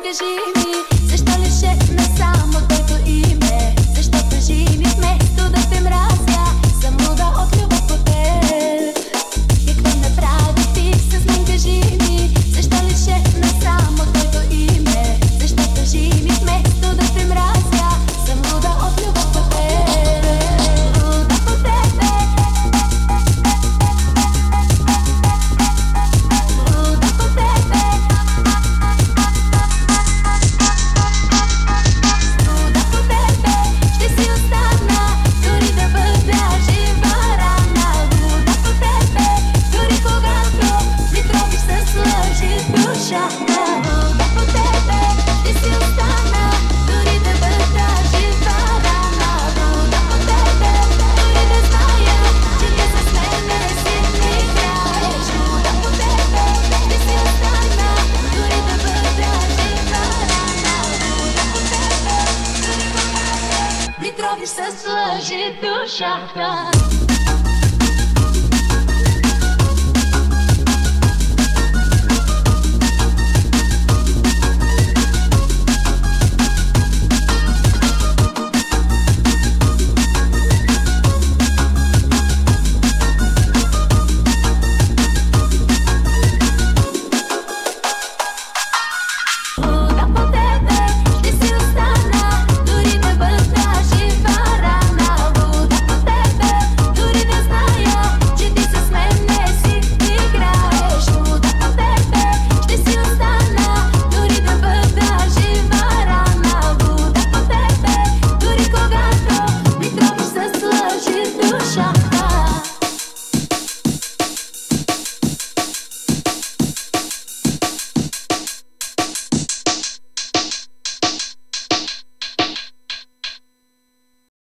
кажи ми, защо лише не само твоето име? Защо кажи ми вместо да те мразя, съм луда от любов по теб. Какво направи ти с мен, кажи ми, защо лише не само твоето име? Защо кажи ми вместо да те мразя, съм луда от любов по теб. Луда по тебе. Луда по тебе. Луда по тебе. Ще си остана, дори да бъда жива рана. Луда по тебе, дори когато ми тровиш с лъжи душата. Луда по тебе, ще си остана, дори да бъда жива рана. Луда по тебе, дори да зная, че ти с мене си ми играеш. Луда по тебе, ще си остана, дори да бъда жива рана. Луда по тебе, дори когато ми тровиш с лъжи душата.